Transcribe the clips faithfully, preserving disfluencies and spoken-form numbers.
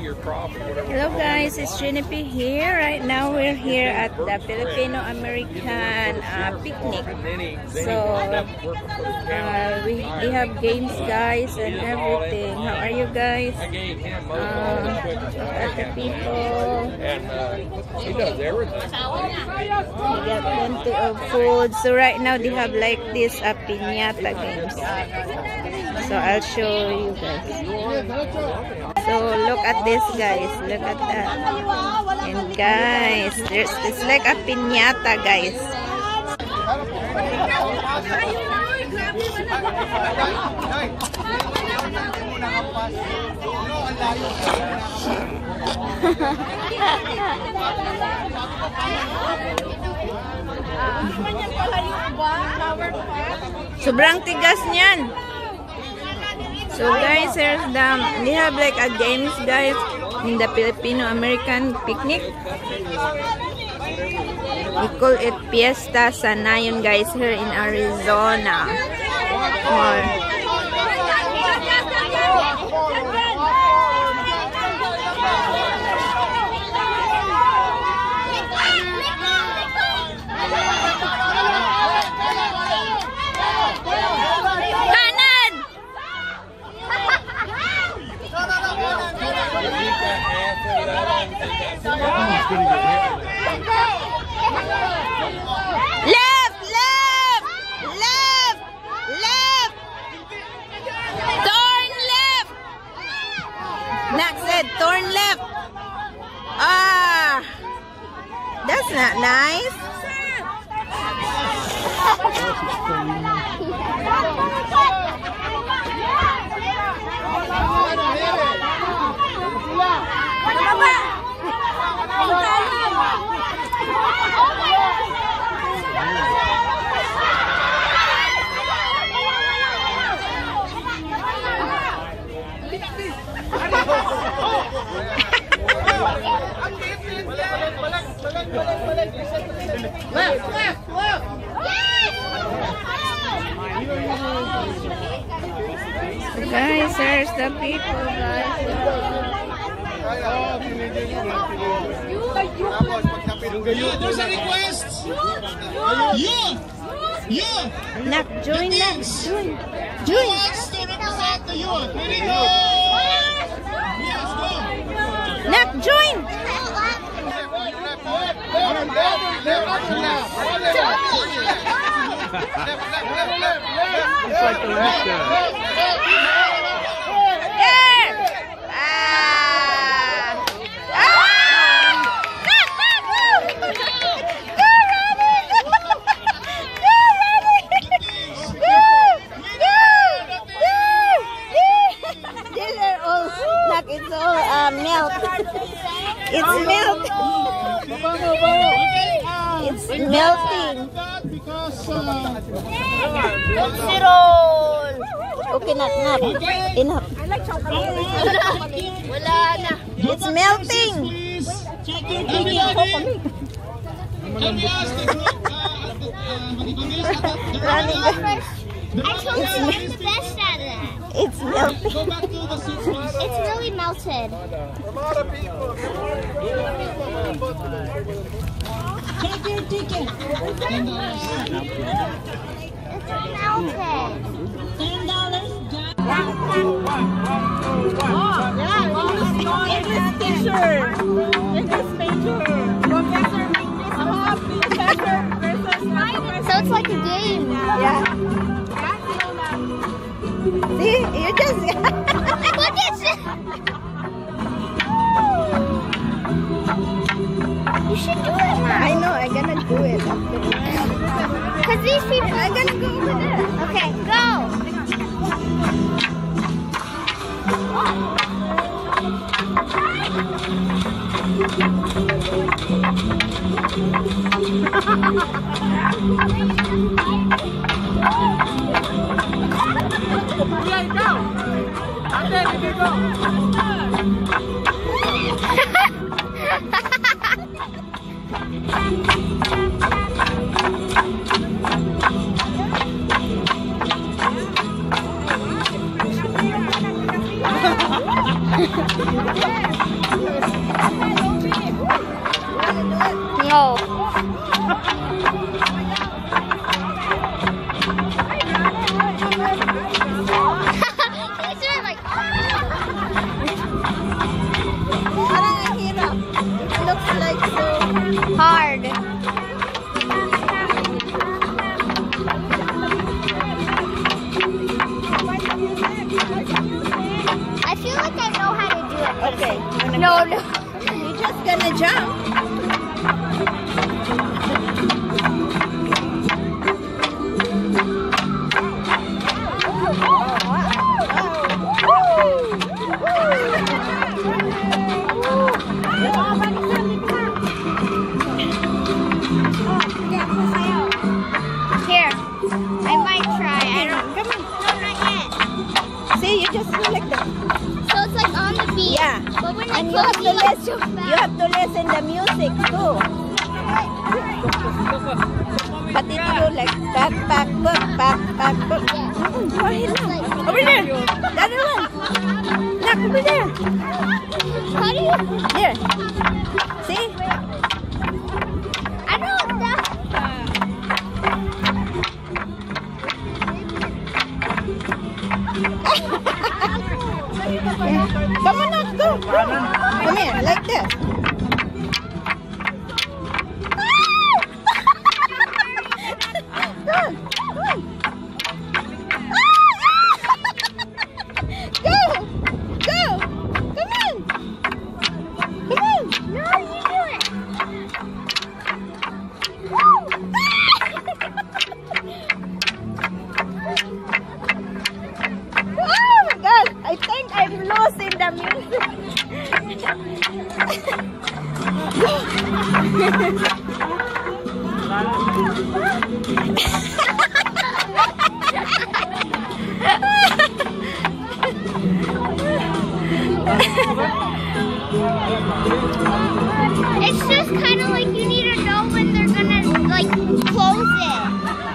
your crop or whatever. Hello guys, it's Jennifer here. Right now we're here at the Filipino American uh, picnic. So uh, we they have games guys and everything. How are you guys? Uh, at the people. And uh, he does everything. We got plenty of food. So right now they have like this uh, piñata games. So I'll show you guys. So look at this guys. Look at that. And guys, there's it's like a piñata guys. Sobrang tigas niyan. So guys, here's the, they have like a games guys in the Filipino American picnic. We call it Fiesta Sanayon guys here in Arizona. Or, left, left, left, left, turn left. Nak said turn left. Ah, that's not nice. Guys, there's the people, guys. There's a request. You, you. Nak, join na. Join. Who Join. wants to represent the youth? Ready, go. Yes, go. Nak, join. It's like the last guy. There. Ah. Ah. Nak, nak, go. Go, Ronnie. Go, Ronnie. Go. Go. Go. These are all, nak, it's all uh, milk. It's milk. It's melting. Because uh, Zero. Okay, not enough. Enough. Wala na. It's melting. please check your everybody. Can we ask the group? I told you to get the best out of that. It's melting. Go back to the seat, please. It's really melted. Check your ticket. Ten dollars. It's melted. Ten dollars. English teacher. English major. Professor Professor versus So it's like a game. yeah. See, you just Look at it. You should do it now. I know, I'm gonna do it after this. Because these people. I'm gonna go over there. Okay, go. Yeah. gonna No, go? no. You're just gonna jump. Here. I might try. I don't. Come on. No, not yet. See, you just go like that. So it's like on the beat. Yeah. But when I And you have close, to you like listen. jump You back. have to listen the music too. But it go like back, back, back, back, back, back. Mm, Go ahead now. Over there. The other one. Look, over there. How do you? There. See? I know that. Come on now, go. Come here, like this. Go, go. Go, go. Come on. Come on. No, you do it. Oh my God, I think I'm losing the music. It's just kind of like you need to know when they're gonna like close it.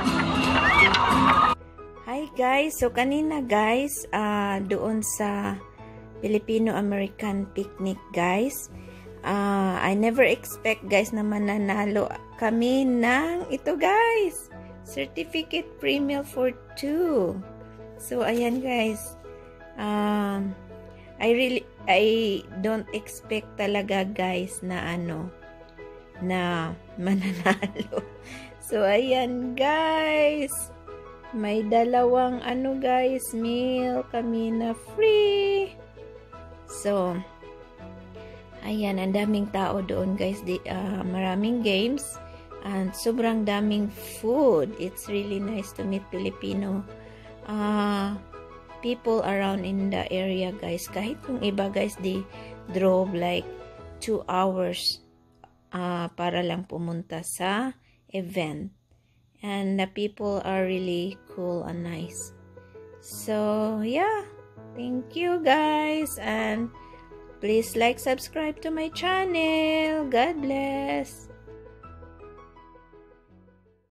Hi guys, so kanina guys, ah doon sa Filipino-American picnic guys, ah I never expect guys na mananalo kami ng ito guys, certificate free meal for two. So ayan guys, um I really I don't expect talaga guys na ano na mananalo. So ayan guys, may dalawang ano guys, meal kami na free. So ayan, ang daming tao doon guys. Di, uh, maraming games and sobrang daming food. It's really nice to meet Filipino uh, people around in the area guys. Kahit yung iba guys, they drove like two hours uh, para lang pumunta sa event. And the people are really cool and nice. So yeah, thank you guys, and please like, subscribe to my channel. God bless.